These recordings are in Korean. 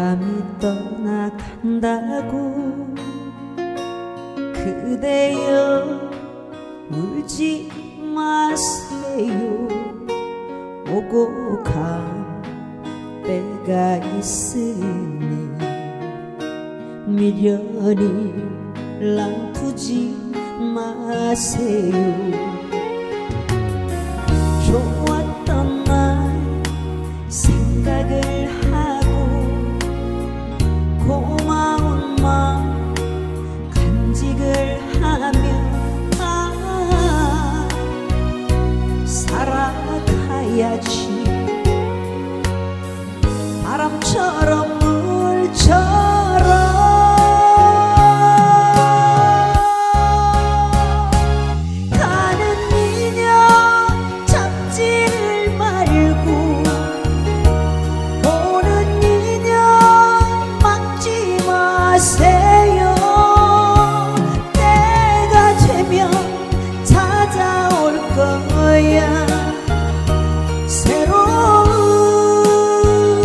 사람이 떠나간다고 그대여 울지 마세요. 오고 간 때가 있으니 미련이 놔두지 마세요. 좋았던 날 생각을 하고 고마운 마음 간직을 하며 살아가야지. 바람처럼 물처럼 때가 되면 찾아올 거야. 새로운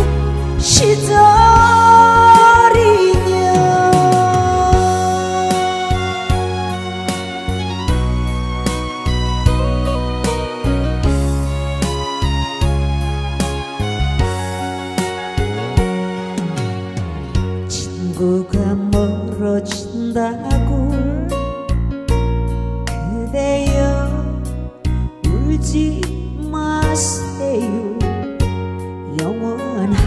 시절이냐. 친구가 멀어진다고 그대여 울지 마세요. 영원한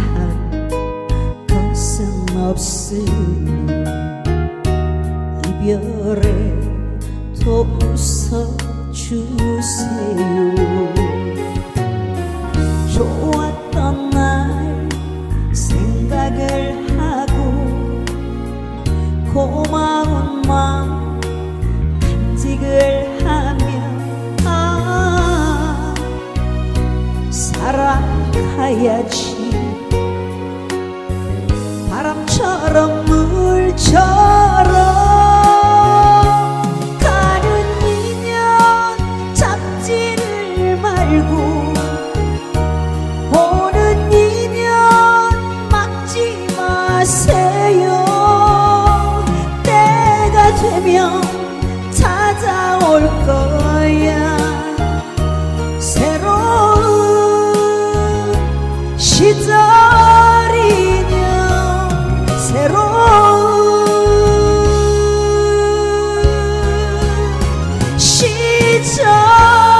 것은 없으니 이별에 또 웃어주세요. 좋았던 날 생각을 고마운 마음 간직을 하며 살아가야지. 바람처럼 물처럼 가는 인연 잡지를 말고 오는 인연 막지 마세요. 되면 찾아올 거야. 새로운 시절이냐. 새로운 시절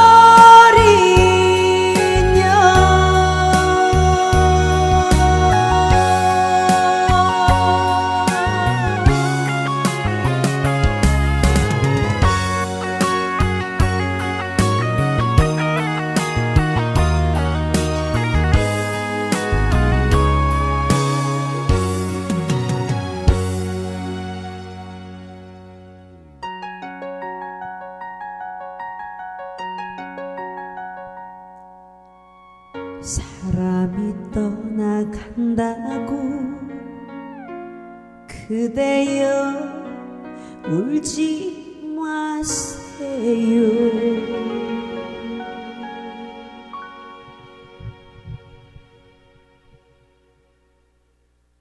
사람이 떠나간다고 그대여 울지 마세요.